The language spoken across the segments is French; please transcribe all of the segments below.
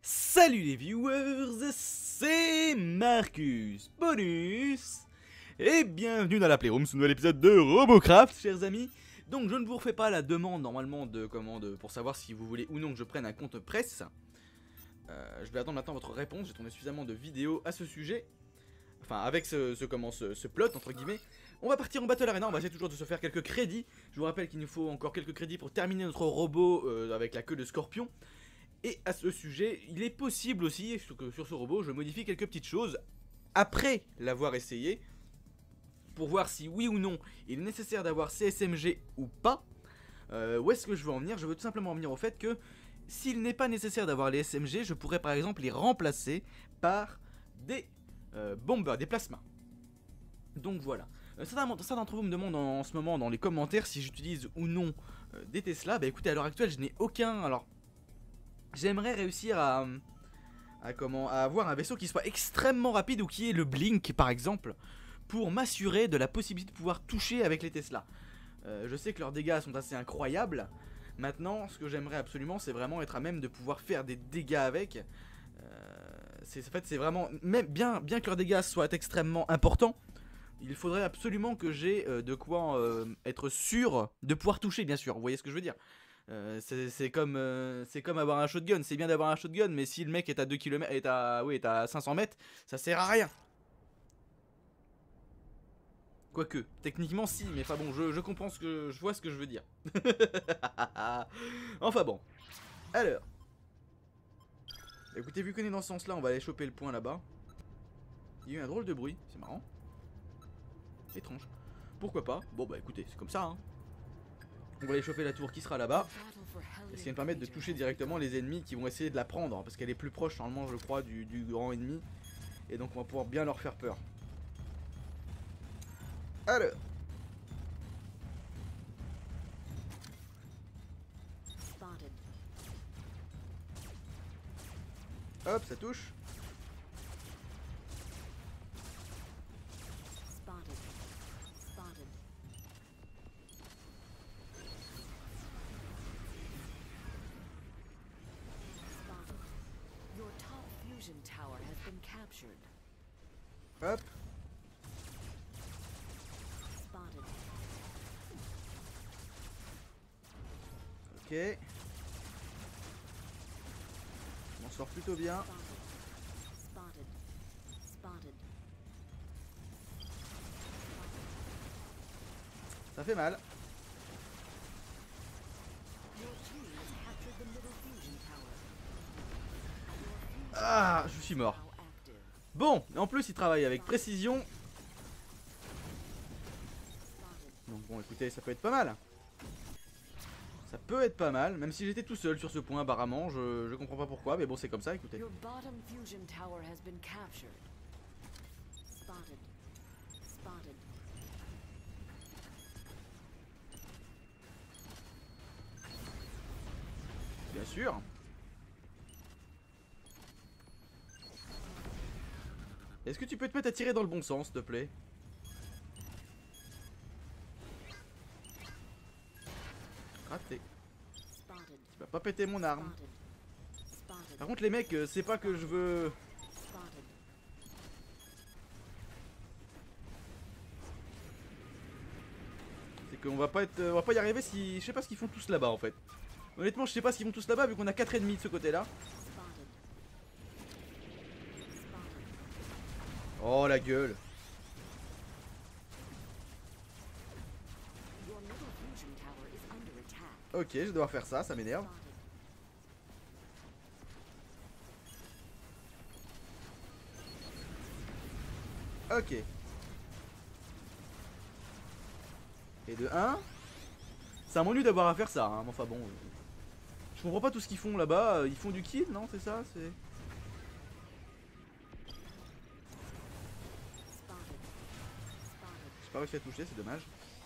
Salut les viewers, c'est Marcus Bonus et bienvenue dans la Playroom, ce nouvel épisode de Robocraft, chers amis. Donc je ne vous refais pas la demande normalement de commande pour savoir si vous voulez ou non que je prenne un compte presse. Je vais attendre maintenant votre réponse, j'ai tourné suffisamment de vidéos à ce sujet. Enfin avec ce plot entre guillemets. On va partir en Battle Arena, on va essayer toujours de se faire quelques crédits. Je vous rappelle qu'il nous faut encore quelques crédits pour terminer notre robot avec la queue de scorpion. Et à ce sujet, il est possible aussi que sur ce robot, je modifie quelques petites choses après l'avoir essayé, pour voir si oui ou non il est nécessaire d'avoir CSMG ou pas. Où est-ce que je veux en venir? Je veux tout simplement en venir au fait que s'il n'est pas nécessaire d'avoir les SMG, je pourrais par exemple les remplacer par des bombers, des plasmas. Donc voilà. Certains d'entre vous me demandent en ce moment dans les commentaires si j'utilise ou non des Tesla. Bah écoutez, à l'heure actuelle, je n'ai aucun. Alors, j'aimerais réussir à avoir un vaisseau qui soit extrêmement rapide ou qui ait le blink par exemple, pour m'assurer de la possibilité de pouvoir toucher avec les Tesla. Je sais que leurs dégâts sont assez incroyables. Maintenant, ce que j'aimerais absolument, c'est vraiment être à même de pouvoir faire des dégâts avec. En fait, c'est vraiment, même bien que leurs dégâts soient extrêmement importants, il faudrait absolument que j'ai de quoi être sûr de pouvoir toucher, bien sûr. Vous voyez ce que je veux dire? C'est comme avoir un shotgun. C'est bien d'avoir un shotgun, mais si le mec est à 2 km, est à 500 mètres, ça sert à rien. Quoique, techniquement si, mais enfin bon, je comprends je vois ce que je veux dire. Enfin bon. Alors. Écoutez, vu qu'on est dans ce sens-là, on va aller choper le point là-bas. Il y a eu un drôle de bruit, c'est marrant. Étrange. Pourquoi pas? Bon bah écoutez, c'est comme ça hein. On va aller choper la tour qui sera là-bas. Et ce qui va me permettre de toucher directement les ennemis qui vont essayer de la prendre, hein, parce qu'elle est plus proche normalement je crois du grand ennemi. Et donc on va pouvoir bien leur faire peur. Alors. Hop, ça touche. Hop. Ok. On m'en sort plutôt bien. Ça fait mal. Ah, je suis mort. Bon, en plus il travaille avec précision. Donc bon, écoutez, ça peut être pas mal. Ça peut être pas mal, même si j'étais tout seul sur ce point apparemment, je comprends pas pourquoi, mais bon c'est comme ça, écoutez. Bien sûr. Est-ce que tu peux te mettre à tirer dans le bon sens, s'il te plaît? Raté. Tu vas pas péter mon arme. Par contre les mecs, c'est pas que je veux... C'est qu'on va pas être, on va pas y arriver si... Je sais pas ce qu'ils font tous là-bas en fait. Honnêtement je sais pas ce qu'ils font tous là-bas vu qu'on a 4 ennemis de ce côté là. Oh la gueule. Ok, je vais devoir faire ça, ça m'énerve. Ok. Et de 1. Ça m'ennuie d'avoir à faire ça, hein. Enfin bon. Je comprends pas tout ce qu'ils font là-bas. Ils font du kill, non? C'est ça? C'est... J'ai pas réussi à toucher, c'est dommage.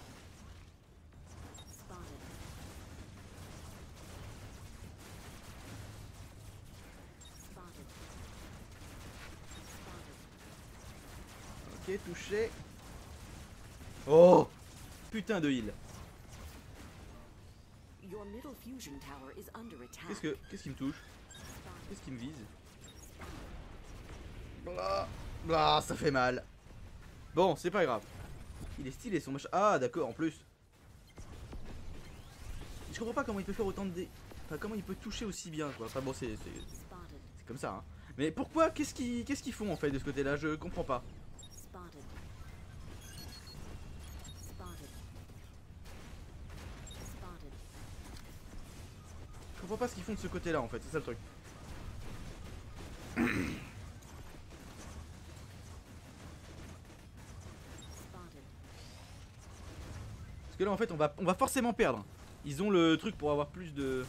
Ok, touché. Oh! Putain de heal. Qu'est-ce qui me touche? Qu'est-ce qui me vise? Blah, blah, ça fait mal. Bon, c'est pas grave. Il est stylé son machin. Ah, d'accord, en plus. Je comprends pas comment il peut faire autant de dés. Enfin, comment il peut toucher aussi bien, quoi. Enfin, bon, c'est comme ça, hein. Mais pourquoi? Qu'est-ce qu'ils font en fait de ce côté-là? Je comprends pas. Je comprends pas ce qu'ils font de ce côté-là en fait, c'est ça le truc. Parce que là en fait on va forcément perdre. Ils ont le truc pour avoir plus de...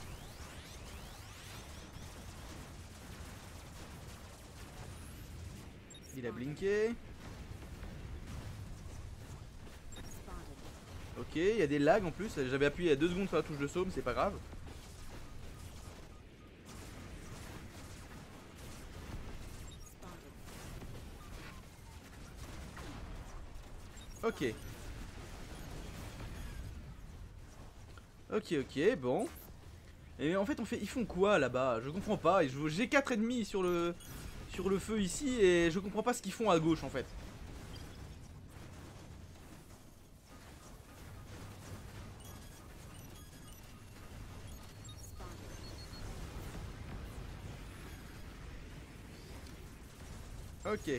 Il a blinké. Ok, il y a des lags en plus. J'avais appuyé à 2 secondes sur la touche de saut, mais c'est pas grave. Ok. Ok, bon. Et en fait, ils font quoi là-bas? Je comprends pas. J'ai 4 ennemis sur le feu ici et je comprends pas ce qu'ils font à gauche en fait. Ok.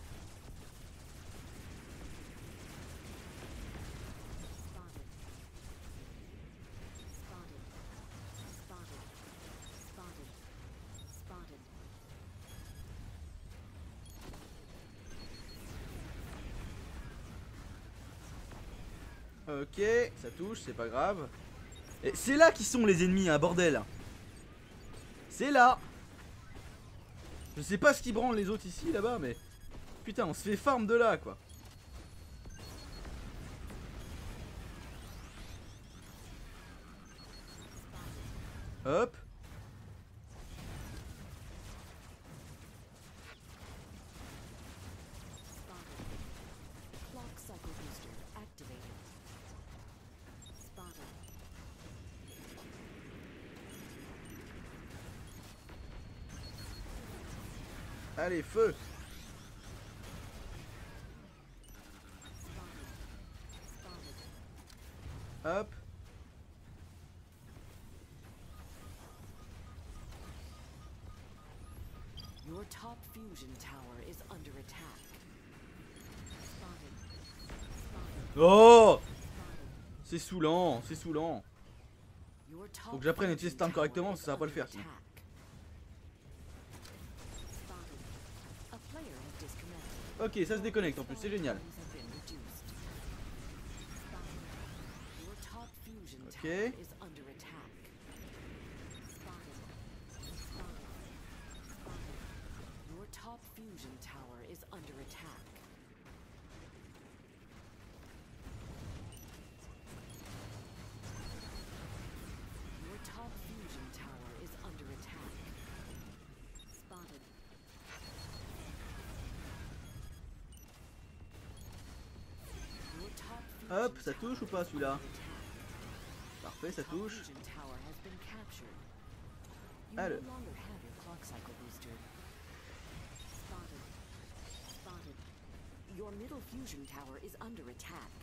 Ok, ça touche, c'est pas grave. Et c'est là qu'ils sont les ennemis, hein, bordel. C'est là. Je sais pas ce qui branle les autres ici, là-bas, mais... Putain, on se fait farm de là, quoi. Hop. Allez, feu. Hop. Your top fusion tower is under attack. Oh! C'est saoulant, c'est saoulant. Faut que j'apprenne à utiliser ce arme correctement, ça va pas le faire sinon. Ok, ça se déconnecte en plus, c'est génial. Ok. Hop, ça touche ou pas celui-là? Parfait, ça touche. Allez. Your middle fusion tower is under attack.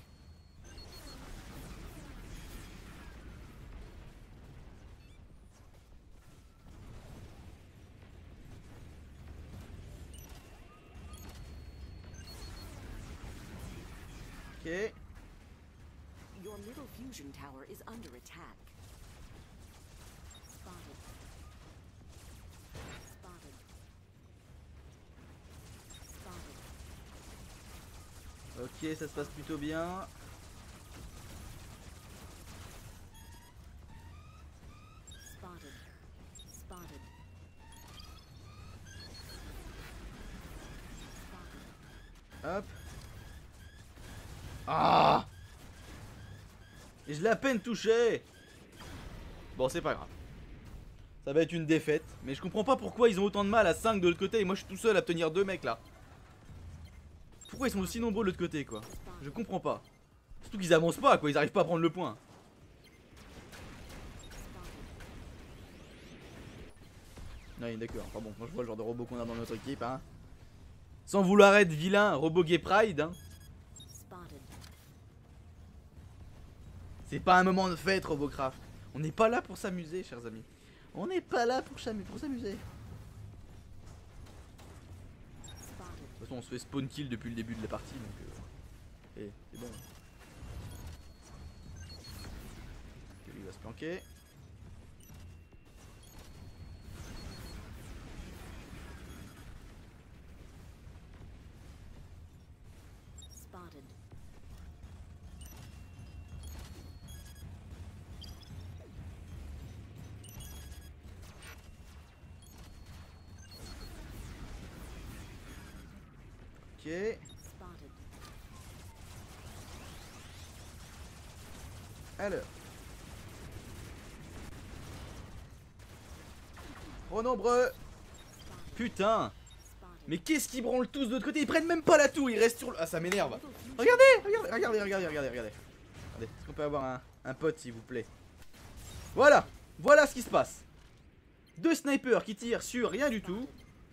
Ok. Your middle fusion tower is under attack. Spotted. Spotted. Spotted. Ok, ça se passe plutôt bien. Spotted. Spotted. Hop. Ah! Et je l'ai à peine touché. Bon, c'est pas grave. Ça va être une défaite. Mais je comprends pas pourquoi ils ont autant de mal à 5 de l'autre côté et moi je suis tout seul à tenir 2 mecs là. Pourquoi ils sont aussi nombreux de l'autre côté quoi? Je comprends pas. Surtout qu'ils avancent pas quoi, ils arrivent pas à prendre le point. Ouais, d'accord. Enfin bon, quand je vois le genre de robot qu'on a dans notre équipe, hein. Sans vouloir être vilain, robot gay pride, hein. Spotted. C'est pas un moment de fête, Robocraft. On n'est pas là pour s'amuser, chers amis. On n'est pas là pour s'amuser. De Spotted. toute façon, on se fait spawn kill depuis le début de la partie, donc c'est bon. Ok, lui il va se planquer. Spotted. Ok. Spotted. Alors. Trop nombreux. Putain. Spotted. Mais qu'est-ce qu'ils branlent tous de l'autre côté? Ils prennent même pas la tour, ils restent sur le... Ah, ça m'énerve. Little fusion. Regardez. Est-ce qu'on peut avoir un pote, s'il vous plaît? Voilà ce qui se passe. Deux snipers qui tirent sur rien du tout.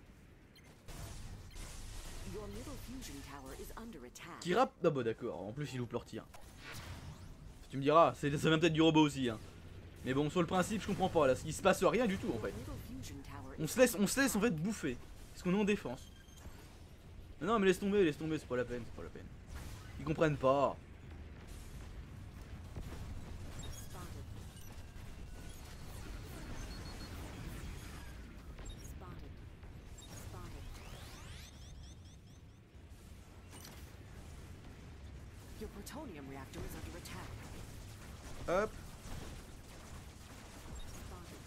Your middle fusion tower is under attack. Qui rappe... Ah bah d'accord, en plus ils loupent leur tir. Tu me diras, ça vient peut-être du robot aussi, hein. Mais bon, sur le principe, je comprends pas, là, il se passe rien du tout, en Your fait. middle fusion tower On is se laisse en fait bouffer. Parce qu'on est en défense. Non mais laisse tomber, c'est pas la peine, Ils comprennent pas. spotted. Spotted. Spotted. Your plutonium reactor is under attack. Hop. Spotted.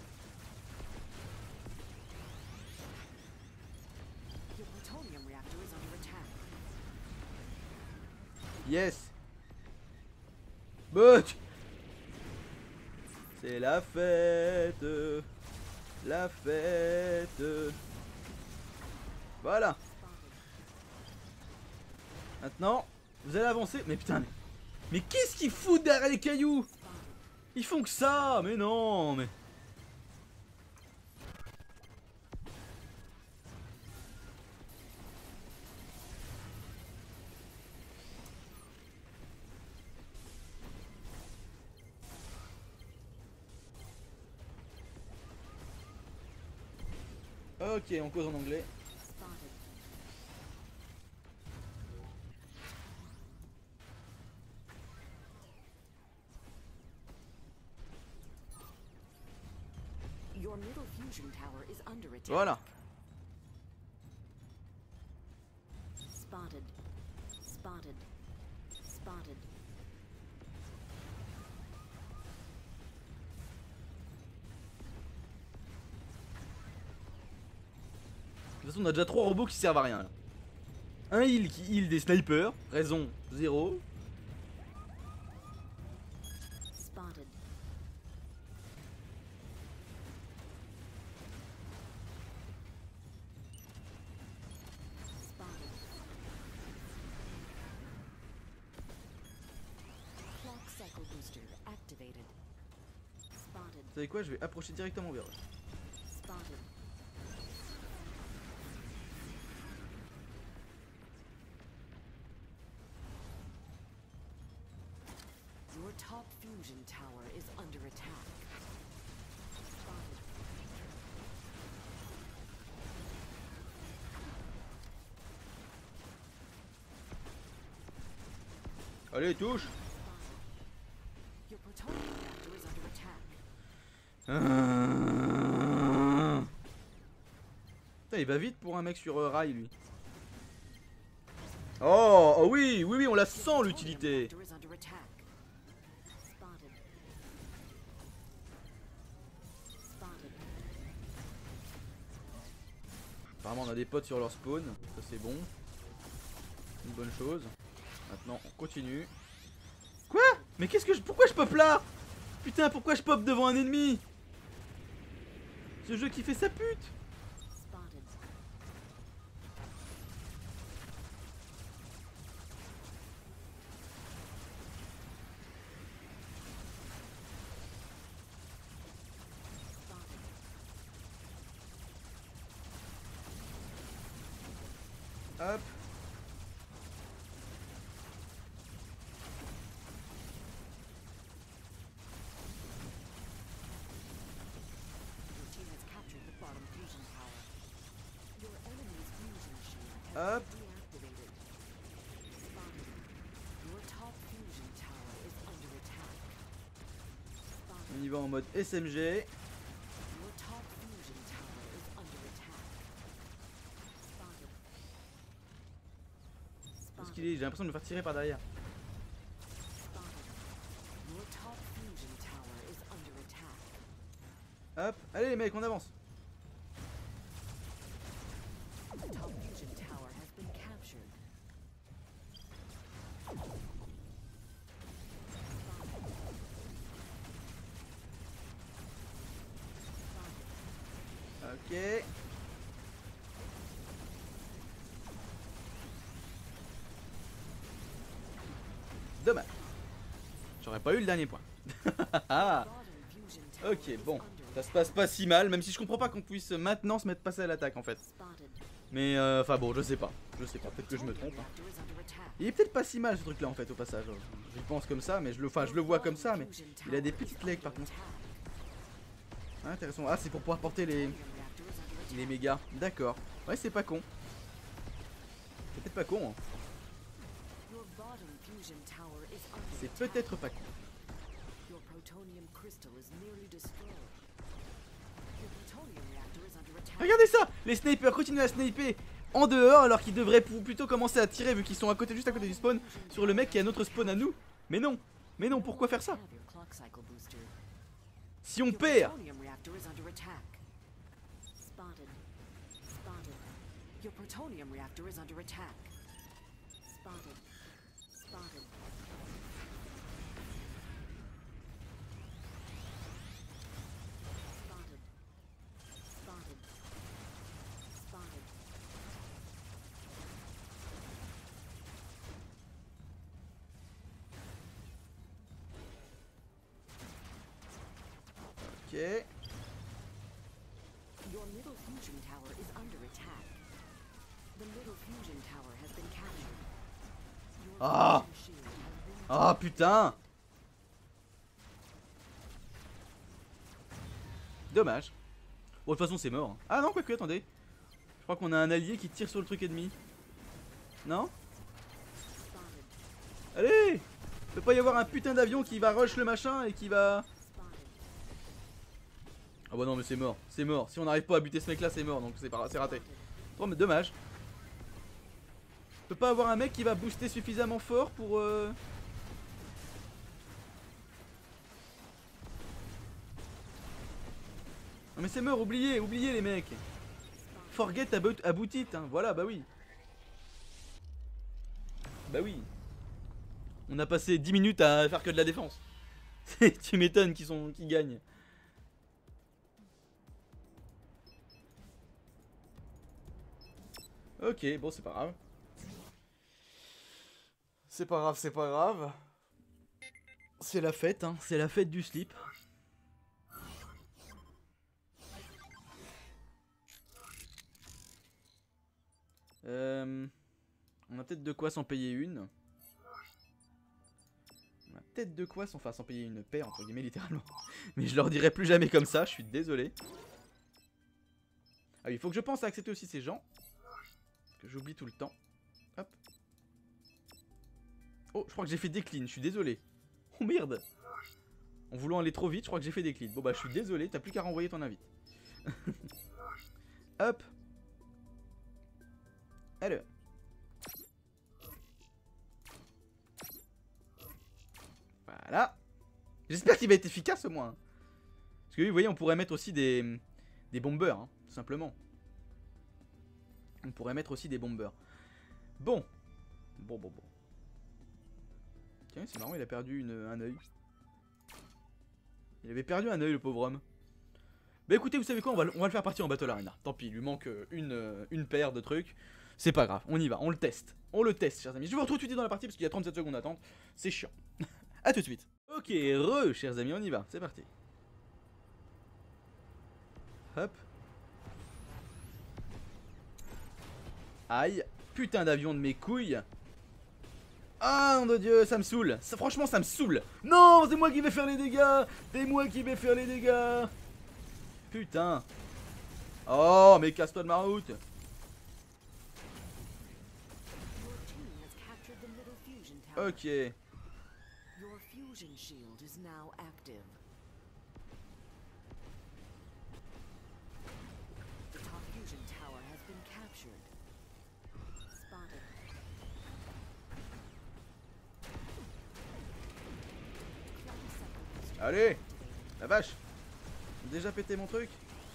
Your plutonium reactor is under attack. Yes. But c'est la fête. La fête. Voilà. Maintenant, vous allez avancer. Mais putain, mais qu'est-ce qu'ils foutent derrière les cailloux? Ils font que ça. Mais non, mais... Ok, on cause en anglais. Spotted. Your middle fusion tower is under attack. Voilà. Spotted. Spotted. Spotted. De toute façon, on a déjà 3 robots qui servent à rien là. Un heal qui heal des snipers, raison 0. Spotted. Spotted. Clock cycle booster activated. Spotted. Vous savez quoi, je vais approcher directement vers eux. Spotted. Your top fusion tower is under attack. Spotted. Allez, touche. Your plutonium reactor is under attack. Putain, il va vite pour un mec sur rail lui. Oh oui, on la sent Your l'utilité. plutonium reactor is under attack. Spotted. Spotted. Apparemment on a des potes sur leur spawn, ça c'est bon. Une bonne chose. Maintenant on continue. Quoi? Mais qu'est-ce que je... Pourquoi je pop là? Putain, pourquoi je pop devant un ennemi? Ce jeu qui fait sa pute. Spotted. Spotted. Hop. Your team has captured the bottom fusion tower. Your enemy's fusion shield Hop. has been deactivated. Spotted. Your top fusion tower is under attack. On y va en mode SMG. Your top fusion tower is under attack. Spotted. Parce qu'il est, j'ai l'impression de me faire tirer par derrière. Spotted. Your top fusion tower is under attack. Hop, allez les mecs, on avance. The top fusion tower has been captured. Ok. Dommage. J'aurais pas eu le dernier point. Bottom fusion tower Ok, is bon. under Ça se passe pas si mal, même si je comprends pas qu'on puisse maintenant se mettre passer à l'attaque en fait. spotted. Mais enfin bon, je sais pas. Je sais pas, peut-être que je me trompe. Hein. Reactor is under attack. Il est peut-être pas si mal ce truc là en fait au passage. Je pense comme ça, mais je le vois comme ça, mais il a des petites legs par contre. Ah, intéressant. Ah, c'est pour pouvoir porter les mégas. D'accord. Ouais, c'est pas con. C'est peut-être pas con. Hein. Your bottom fusion tower is under C'est attack. peut-être pas con. Your protonium crystal is nearly destroyed. Your plutonium reactor is under attack. Regardez ça. Les snipers continuent à sniper en dehors alors qu'ils devraient plutôt commencer à tirer vu qu'ils sont à côté, juste à côté du spawn, sur le mec qui a notre spawn à nous. Mais non. Mais non, pourquoi faire ça? Have your clock cycle booster. Si on Your perd. plutonium reactor is under attack. Spotted. Spotted. Your plutonium reactor is under attack. Spotted. Spotted. Spotted. Spotted. Spotted. Ok. Your middle fusion tower is under attack. The middle fusion tower has been captured. Your Ah. fusion shield has been Ah putain. Dommage. Bon, de toute façon, c'est mort. Ah non, quoique, attendez. Je crois qu'on a un allié qui tire sur le truc ennemi. Non? spotted. Allez! Peut pas y avoir un putain d'avion qui va rush le machin et qui va... Spotted. Ah bah non, mais c'est mort. C'est mort. Si on n'arrive pas à buter ce mec là, c'est mort. Donc c'est raté. Oh, mais dommage. Peut pas avoir un mec qui va booster suffisamment fort pour... Non mais c'est mort, oubliez les mecs. Forget about it, hein. Voilà, bah oui. Bah oui. On a passé 10 minutes à faire que de la défense. Tu m'étonnes qu'ils gagnent. Ok, bon c'est pas grave. C'est pas grave, c'est pas grave. C'est la fête, hein. C'est la fête du slip. On a peut-être de quoi s'en payer une. On a peut-être de quoi s'en payer une paire, entre guillemets, littéralement. Mais je leur dirai plus jamais comme ça, je suis désolé. Ah oui, il faut que je pense à accepter aussi ces gens. Que j'oublie tout le temps. Hop. Oh, je crois que j'ai fait décline, je suis désolé. Oh merde. En voulant aller trop vite, je crois que j'ai fait décline. Bon bah je suis désolé, t'as plus qu'à renvoyer ton invite. Hop. Alors. Voilà. J'espère qu'il va être efficace au moins. Parce que oui, vous voyez, on pourrait mettre aussi des bombers, hein, tout simplement. On pourrait mettre aussi des bombers. Bon. Bon. Tiens, c'est marrant, il a perdu un œil. Il avait perdu un œil, le pauvre homme. Bah écoutez, vous savez quoi, on va le faire partir en Battle Arena. Tant pis, il lui manque une paire de trucs. C'est pas grave, on y va, on le teste. On le teste, chers amis. Je vais vous retrouver tout de suite dans la partie parce qu'il y a 37 secondes d'attente. C'est chiant. A tout de suite. Ok, chers amis, on y va. C'est parti. Hop. Aïe. putain d'avion de mes couilles. Ah nom de Dieu, ça me saoule. Franchement, ça me saoule. Non, c'est moi qui vais faire les dégâts. C'est moi qui vais faire les dégâts. Putain. Oh, mais casse-toi de ma route. Your team has captured the middle fusion tower. Ok. Your fusion shield is now active. The top fusion tower has been captured. Spotted. Clone seconds. Allez. La vache. J'ai déjà pété mon truc.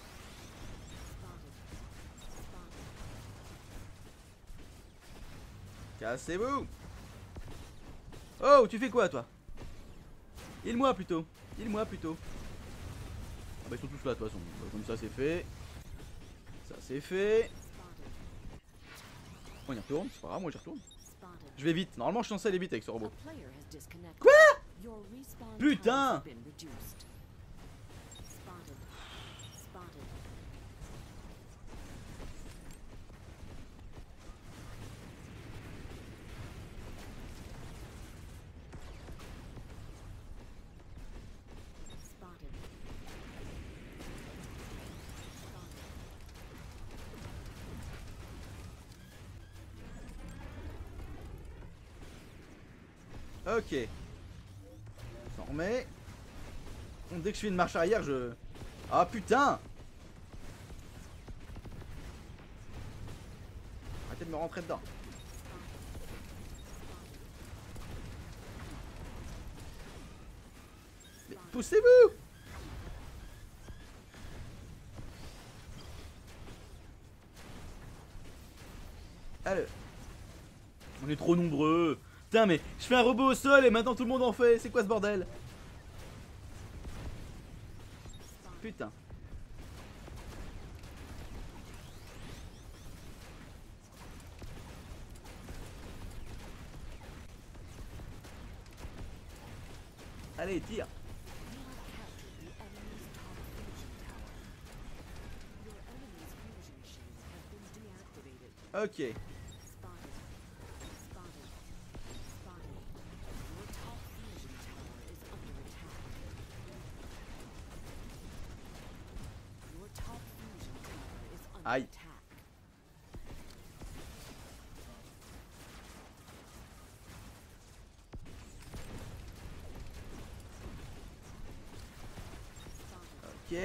Cassez-vous. Oh, tu fais quoi toi? Heal-moi plutôt. Heal-moi plutôt. Ah bah ils sont tous là de toute façon. Comme ça c'est fait. Ça c'est fait. On y retourne, c'est pas grave, moi j'y retourne. Je vais vite, normalement je suis censé aller vite avec ce robot. Quoi? Putain! Ok. S'en remet. Bon, dès que je fais une marche arrière, je... Ah putain! Arrêtez de me rentrer dedans. Mais poussez-vous! Allez. On est trop nombreux. Putain mais je fais un robot au sol et maintenant tout le monde en fait. C'est quoi ce bordel? Putain. Allez, tire. Ok. Aïe. Ok.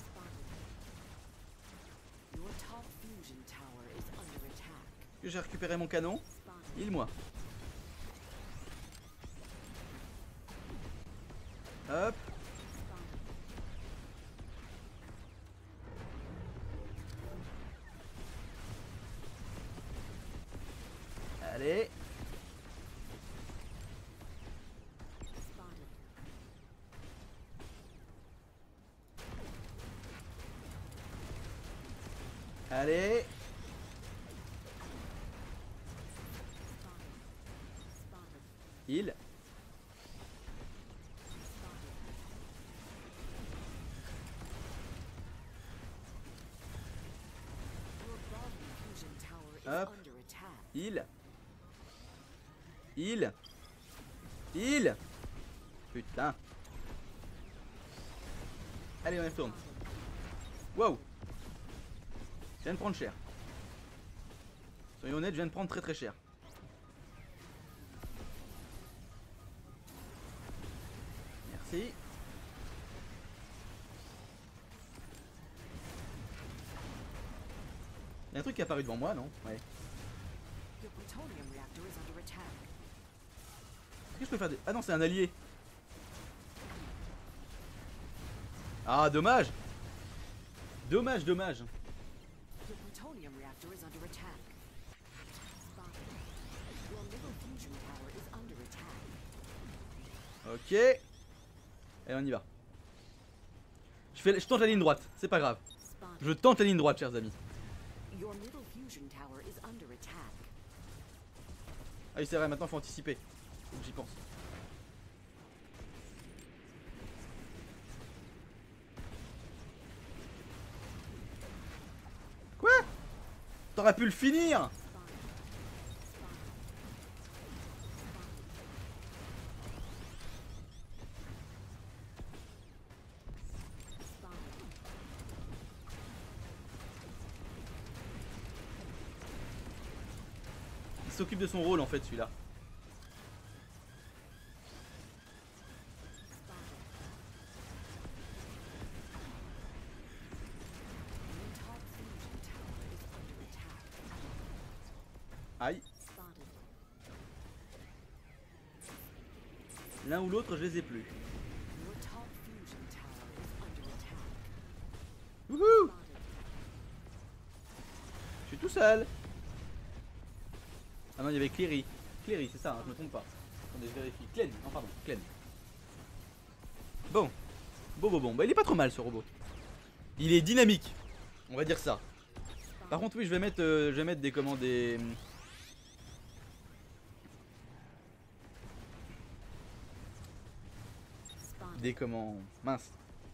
Que j'ai récupéré mon canon. Heal-moi. Hop. Allez. Allez. Heal. Hop. Heal. Heal. Heal. Putain. Allez, on y retourne. Wow. Je viens de prendre cher. Soyons honnêtes, je viens de prendre très très cher. Merci. Il y a un truc qui est apparu devant moi, non? Ouais. Est-ce que je peux faire des... Ah non, c'est un allié. Ah, dommage. Dommage, dommage. Ok. Allez, on y va. Je tente la ligne droite, c'est pas grave. Je tente la ligne droite, chers amis. Ah oui, c'est vrai, maintenant faut anticiper. Faut que j'y pense. Quoi? T'aurais pu le finir? s'occupe de son rôle en fait celui-là. Aïe. L'un ou l'autre, je les ai plus. Wouhou! Je suis tout seul. Ah non, il y avait Cléry. Cléry, c'est ça, hein, je me trompe pas. Attendez, je vérifie. Clen, non pardon, Clen. Bon. Bon. Bah il est pas trop mal ce robot. Il est dynamique. On va dire ça. Par contre oui, je vais mettre des commandes des commandes mince.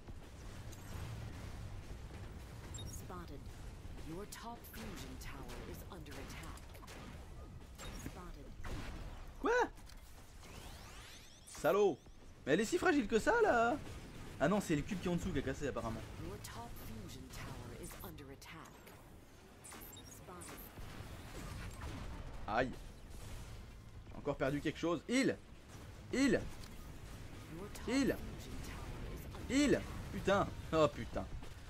Spotted. Your top fusion tower is under attack. Spotted. Quoi? Salaud. Mais elle est si fragile que ça là. Ah non, c'est le cube qui est en dessous qui a cassé apparemment. Your top fusion tower is under attack. Spotted. Aïe. J'ai encore perdu quelque chose. Il. Your top Il. fusion tower is under Il. Putain. Oh putain.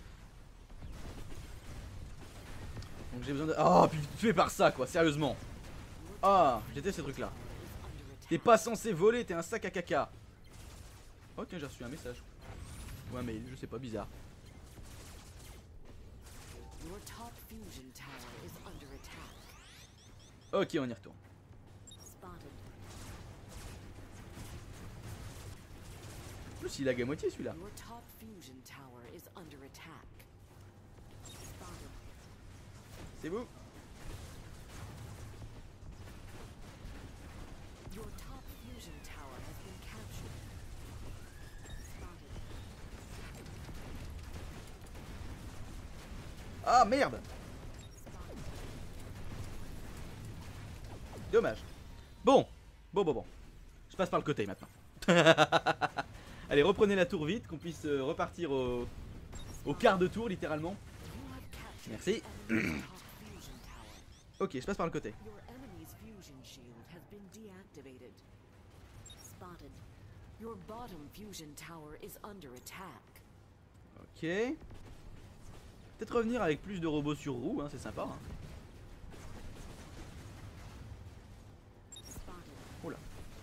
Donc j'ai besoin de... Oh putain, tué par ça quoi, sérieusement. Ah, j'étais ces trucs là. T'es pas censé voler, t'es un sac à caca. Ok, j'ai reçu un message. Ou un mail, je sais pas, bizarre. Your top fusion tower is under attack. Ok, on y retourne. Spotted. En plus, il lag à moitié celui-là. Your top fusion tower is under attack. Spotted. C'est vous? Your top fusion tower has been captured. Spotted. Ah merde! Dommage. Bon. Je passe par le côté maintenant. Allez, reprenez la tour vite, qu'on puisse repartir au quart de tour littéralement. You have captured Merci. the enemy's top fusion tower. Ok, je passe par le côté. Your enemy's fusion shield has been deactivated. Spotted. Your bottom fusion tower is under attack. Ok. Peut-être revenir avec plus de robots sur roue, hein, c'est sympa. Hein. Spotted. Oula.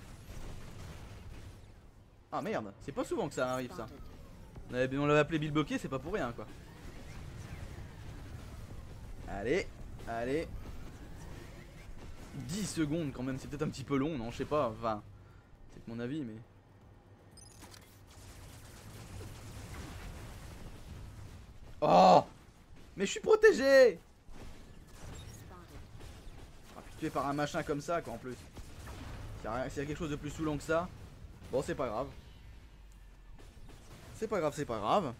Ah merde, c'est pas souvent que ça arrive ça. Spotted. On l'avait appelé Bill Bokeh, c'est pas pour rien quoi. Allez. 10 secondes quand même, c'est peut-être un petit peu long, non, je sais pas, enfin, c'est mon avis mais... Oh! Mais je suis protégé! Spotted. Ah, puis tué par un machin comme ça quoi en plus. S'il y a quelque chose de plus saoulant que ça, bon c'est pas grave. C'est pas grave. Spotted. Your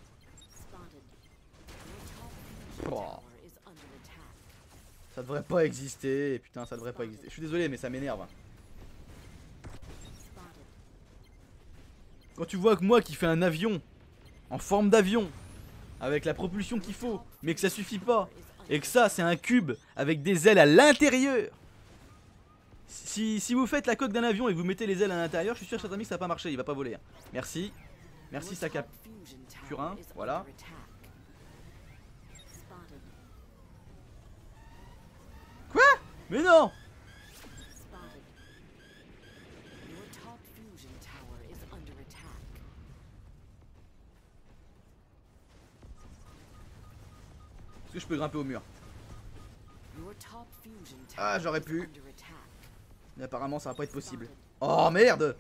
top fusion Oh. tower is under attack. Ça devrait pas exister, putain ça devrait pas exister. Je suis désolé mais ça m'énerve. Spotted. Quand tu vois que moi qui fais un avion en forme d'avion avec la propulsion qu'il faut, mais que ça suffit pas, et que ça c'est un cube avec des ailes à l'intérieur. Si vous faites la coque d'un avion et que vous mettez les ailes à l'intérieur, je suis sûr que cet ami ça va pas marcher, il va pas voler. Hein. Merci. Merci Your Saka. top fusion tower Purin, is voilà. under attack. Spotted. Quoi? Mais non! Spotted. Your top fusion tower is under attack. Est-ce que je peux grimper au mur? Your top fusion Ah, tower j'aurais is pu. under attack. Mais apparemment ça va pas être possible. Spotted. Oh merde!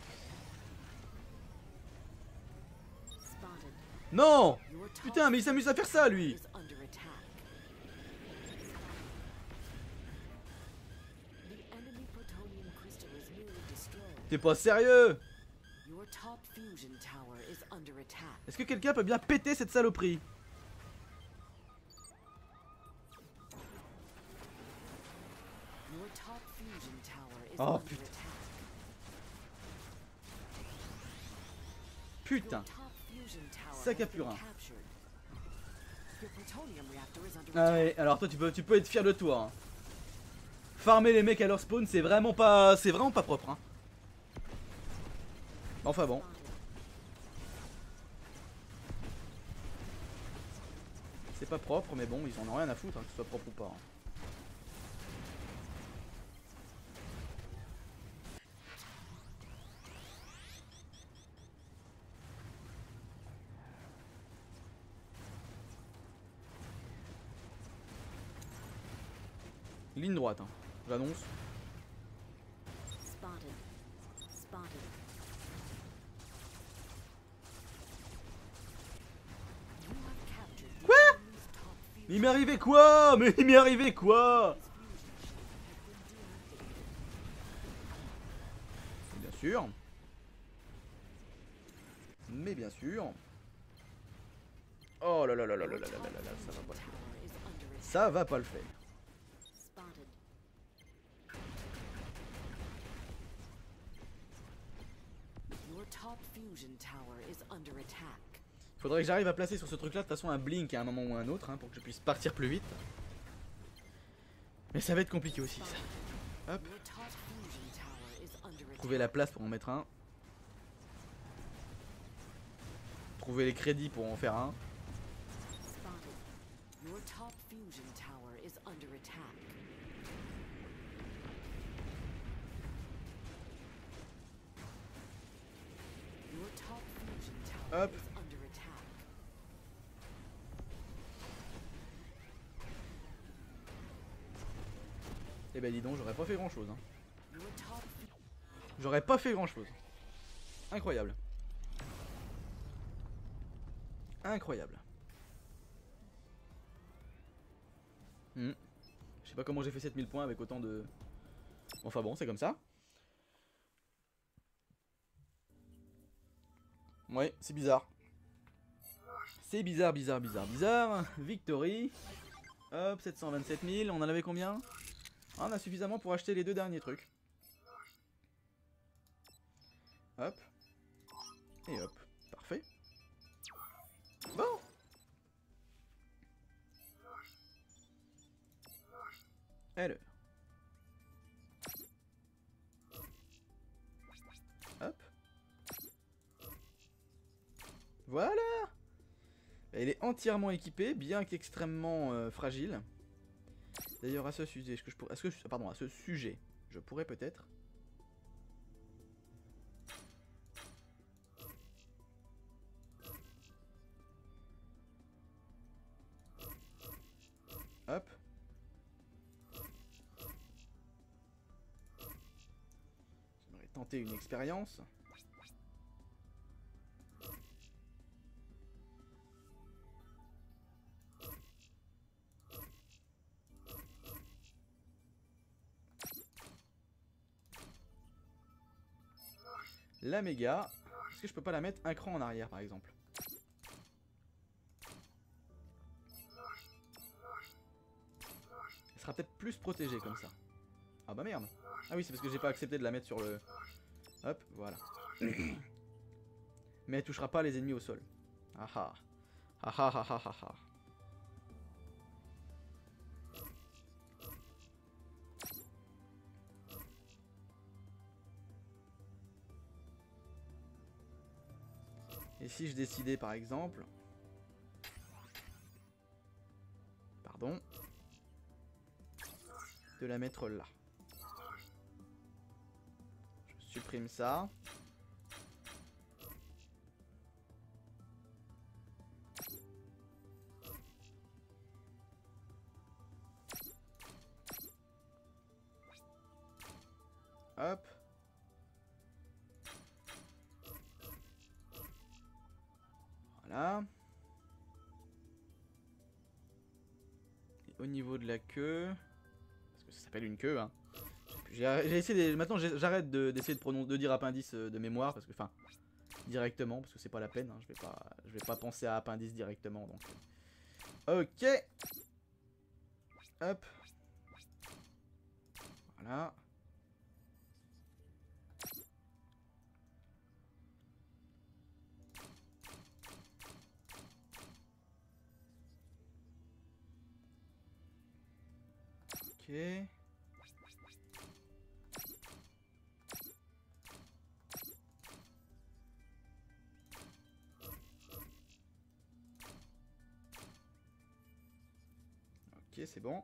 Spotted. Non! Your top Putain mais il s'amuse à faire ça lui! is under attack. The enemy plutonium crystal is nearly destroyed. T'es pas sérieux? Your top fusion tower is under attack. Est-ce que quelqu'un peut bien péter cette saloperie? Your top fusion tower is Oh, under putain. attack. Putain! Your top fusion tower Sac à has been purin. captured. Your plutonium reactor is under Ah attack. ouais, alors toi tu peux être fier de toi. Hein. farmer les mecs à leur spawn, c'est vraiment pas propre. Hein. Enfin bon. C'est pas propre, mais bon, ils en ont rien à foutre, hein, que ce soit propre ou pas. Hein. Ligne droite, hein. J'annonce. Spotted. Spotted. You have captured the Quoi? enemy's top fusion. Il m'est arrivé quoi? Mais il m'est arrivé quoi? Bien sûr. Mais bien sûr. Oh là là là là là là là là là là, ça va pas le faire. Tower is under attack. Ça va pas le faire. Spotted. Your top fusion tower is under attack. Faudrait que j'arrive à placer sur ce truc là de toute façon un blink à un moment ou à un autre hein, pour que je puisse partir plus vite. Mais ça va être compliqué aussi ça. Hop. Your top fusion tower is under attack. Trouver la place pour en mettre un. Trouver les crédits pour en faire un. Spotted. Your top fusion tower is under attack. Your top fusion tower Hop. is under attack. Eh ben dis donc, j'aurais pas fait grand chose. Hein. Your top J'aurais pas fait grand chose. Incroyable. Incroyable. Je sais pas comment j'ai fait 7000 points avec autant de... Enfin bon, c'est comme ça. Ouais, c'est bizarre. C'est bizarre, bizarre, bizarre, bizarre. Victory. Hop, 727 000. On en avait combien? Ah, on a suffisamment pour acheter les deux derniers trucs. Hop. Et hop. Parfait. Bon. Alors. Hop. Voilà. Elle est entièrement équipée, bien qu'extrêmement fragile. D'ailleurs, à ce sujet, pardon, à ce sujet, je pourrais peut-être. Hop. J'aimerais tenter une expérience. La méga. Est-ce que je peux pas la mettre un cran en arrière par exemple? Elle sera peut-être plus protégée comme ça. Ah bah merde. Ah oui, c'est parce que j'ai pas accepté de la mettre sur le... Hop, voilà. Mais elle touchera pas les ennemis au sol. Ah ah. Ah ah ah ah ah ah. Et si je décidais par exemple... Pardon. De la mettre là. Je supprime ça. Hop. Voilà. Et au niveau de la queue... Parce que ça s'appelle une queue, hein. J'ai essayé maintenant j'arrête d'essayer de dire appendice de mémoire parce que enfin directement parce que c'est pas la peine hein, je vais pas penser à appendice directement donc. OK. Hop. Voilà. OK. Ok, c'est bon.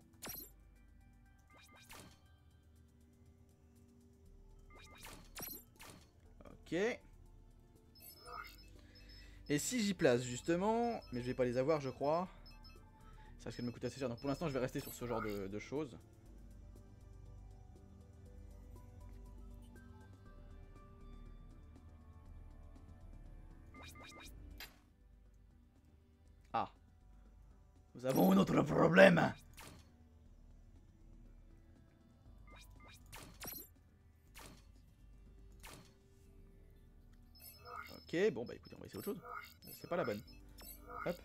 Ok. Et si j'y place justement, mais je vais pas les avoir je crois. Ça risque de me coûter assez cher, donc pour l'instant je vais rester sur ce genre de choses. Ah. Nous avons un autre problème. Ok, bon bah écoutez, on va essayer autre chose. C'est pas la bonne. Hop.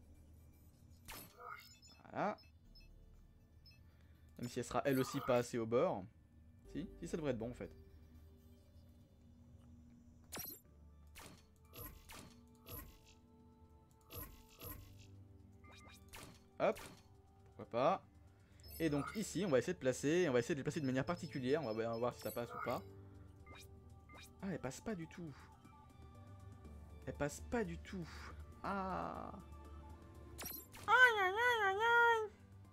Voilà. Même si elle sera elle aussi pas assez au bord. Si, ça devrait être bon en fait. Hop. Pourquoi pas. Et donc ici, on va essayer de placer. On va essayer de les placer de manière particulière. On va voir si ça passe ou pas. Ah, elle passe pas du tout. Elle passe pas du tout. Ah. Aïe aïe aïe aïe aïe.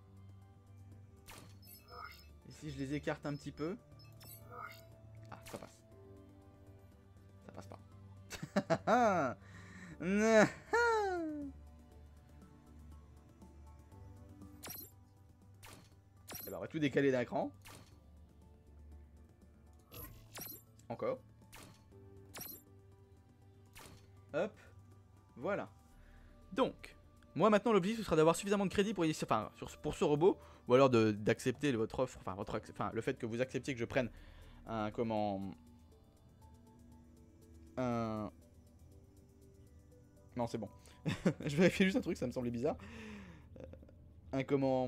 Et si je les écarte un petit peu. Ah, ça passe. Ça passe pas. Eh ben, on va tout décaler d'un cran. Encore. Hop. Voilà. Donc, moi maintenant l'objectif ce sera d'avoir suffisamment de crédit pour, pour ce robot. Ou alors d'accepter votre offre. Enfin, le fait que vous acceptiez que je prenne un Non, c'est bon. Je vérifie juste un truc, ça me semblait bizarre. Un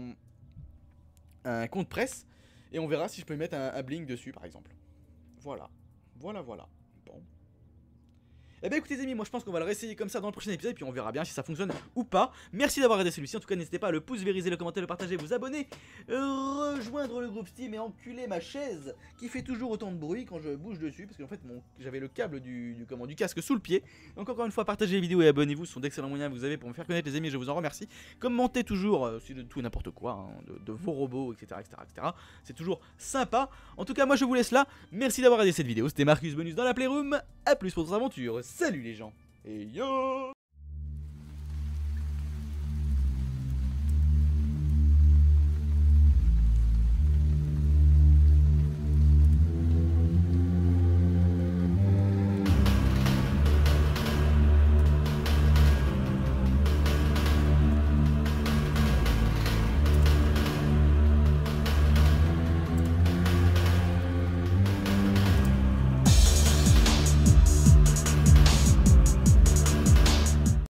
compte presse. Et on verra si je peux mettre un bling dessus par exemple. Voilà. Voilà. Bon. Eh bien écoutez les amis, moi je pense qu'on va le réessayer comme ça dans le prochain épisode et puis on verra bien si ça fonctionne ou pas. Merci d'avoir regardé celui-ci, en tout cas n'hésitez pas à le pouce vériser, le commenter, le partager, vous abonner, rejoindre le groupe Steam et enculer ma chaise qui fait toujours autant de bruit quand je bouge dessus parce qu'en fait j'avais le câble du casque sous le pied. Donc encore une fois partagez les vidéos et abonnez-vous, ce sont d'excellents moyens que vous avez pour me faire connaître les amis, je vous en remercie. Commentez toujours de tout et n'importe quoi, hein, de vos robots, etc. C'est toujours sympa. En tout cas moi je vous laisse là, merci d'avoir regardé cette vidéo, c'était Marcus Bonus dans la Playroom, à plus pour d'autres aventures. Salut les gens et yo.